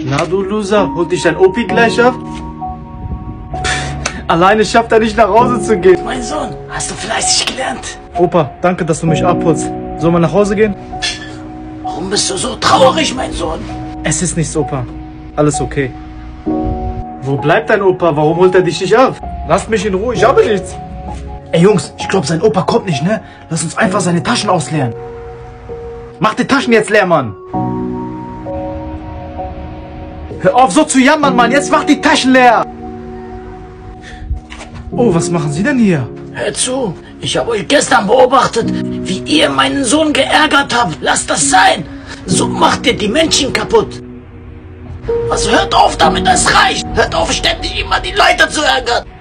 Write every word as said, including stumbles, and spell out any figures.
Na du Loser, holt dich dein Opi gleich ab? Alleine schafft er nicht nach Hause zu gehen. Mein Sohn, hast du fleißig gelernt? Opa, danke, dass du mich abholst. Sollen wir nach Hause gehen? Warum bist du so traurig, mein Sohn? Es ist nichts, Opa. Alles okay. Wo bleibt dein Opa? Warum holt er dich nicht ab? Lasst mich in Ruhe, ich habe nichts. Ey Jungs, ich glaube sein Opa kommt nicht, ne? Lass uns einfach seine Taschen ausleeren. Mach die Taschen jetzt leer, Mann. Hör auf so zu jammern, Mann. Jetzt mach die Taschen leer. Oh, was machen Sie denn hier? Hör zu, ich habe euch gestern beobachtet, wie ihr meinen Sohn geärgert habt. Lasst das sein. So macht ihr die Menschen kaputt. Was, hört auf damit, das reicht. Hört auf, ständig immer die Leute zu ärgern.